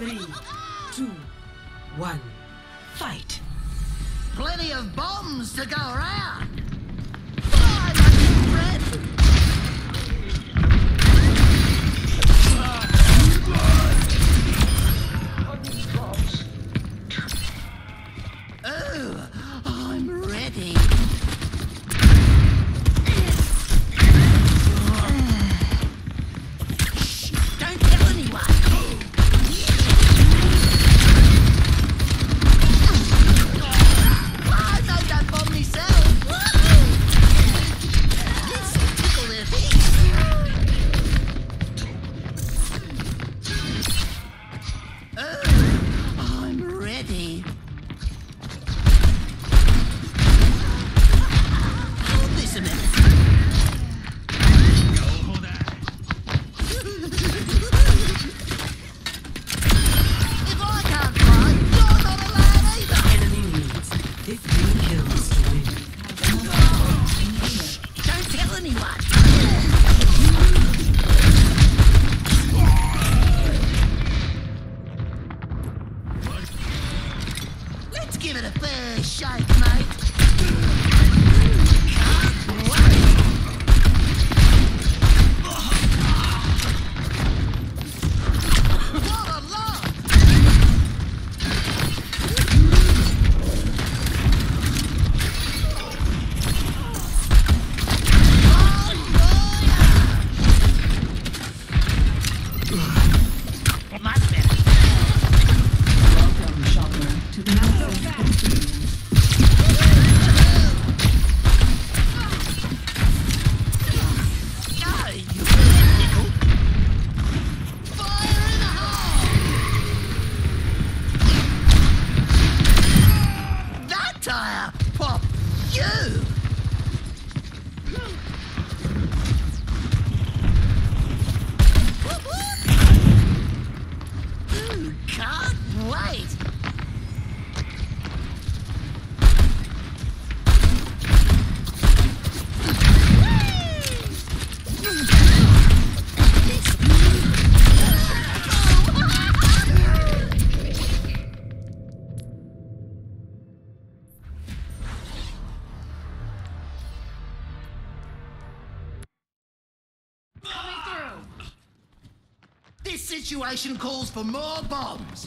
3, 2, 1, fight! Plenty of bombs to go around. I'm ready. Oh, I'm ready. Shh, don't tell anyone. I made that bomb myself. This'll tickle their feet. Oh, I'm ready. Hold this a minute. If I can't fight, you're not allowed either. Enemy needs 15 kills to win. Don't tell anyone. Let's give it a fair shake, mate. Can't wait. What a lot! Much better. Welcome, shopper, to the Mountain Experience. Go, you nickel. Fire in the hole! That tire pop you! Ooh, can't wait! This situation calls for more bombs.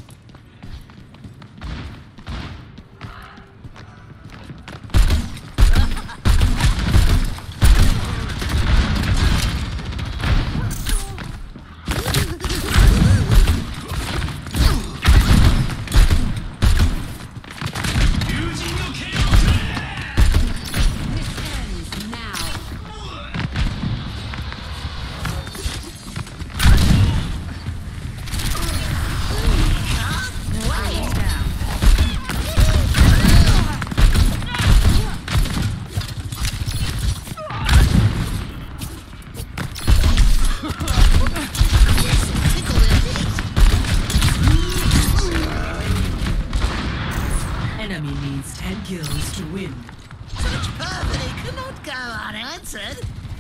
Enemy needs 10 kills to win. Such perfidy cannot go unanswered.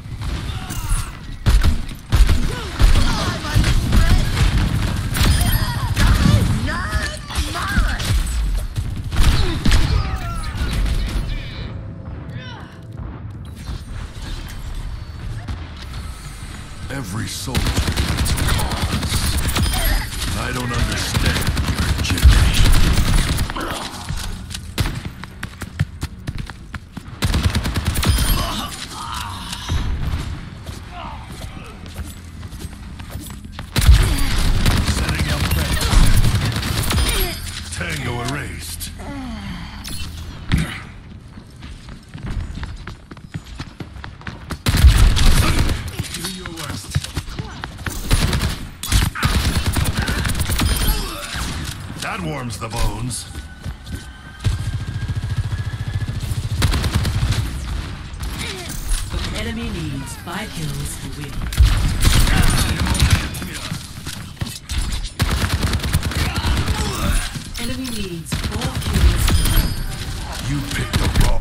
I'm unafraid. No, Morris! Every soldier needs a cause. I don't understand your generation. Setting up range. Tango erased. Do your worst. That warms the bones. Enemy needs 5 kills to win. Enemy needs 4 kills to win. You picked the wrong.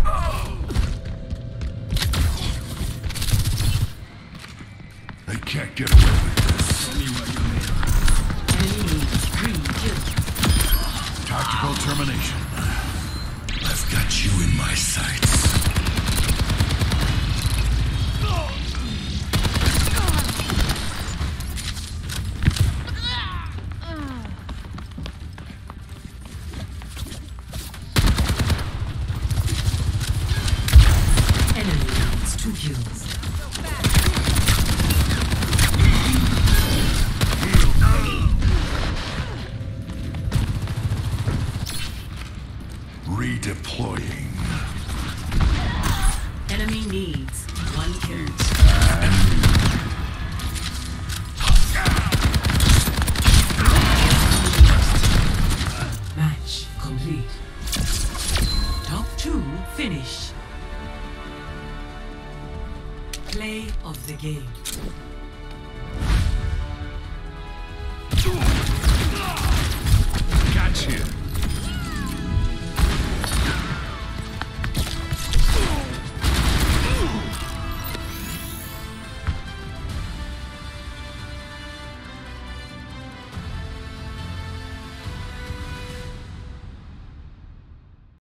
They can't get away with this. Enemy needs 3 kills. Practical termination. I've got you in my sights. Enemy counts 2 kills. Redeploying. Enemy needs 1 kill. Match complete. Top 2 finish. Play of the game.